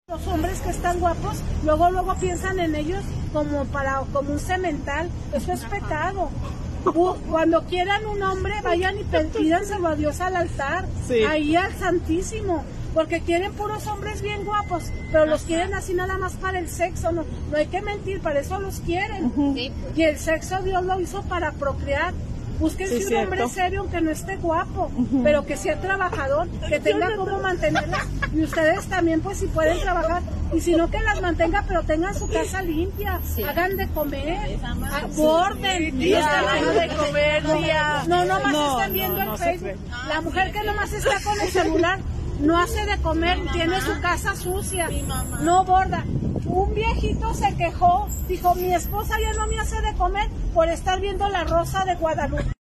Los hombres que están guapos, luego piensan en ellos como un semental. Eso es pecado. Cuando quieran un hombre, vayan y pídanselo a Dios al altar, sí, ahí al Santísimo, porque quieren puros hombres bien guapos, pero los quieren así nada más para el sexo. No hay que mentir, para eso los quieren. Sí. Y el sexo Dios lo hizo para procrear. Búsquense un hombre serio, aunque no esté guapo, pero que sea trabajador, que tenga cómo mantenerlas. Y ustedes también, pues, si pueden trabajar, y si no, que las mantenga, pero tengan su casa limpia, sí, hagan de comer, aborden. Sí, hagan de comer, no nomás están viendo el Facebook. La mujer que nomás está con el celular no hace de comer, tiene su casa sucia, no borda. Un viejito se quejó, dijo, mi esposa ya no me hace de comer por estar viendo La Rosa de Guadalupe.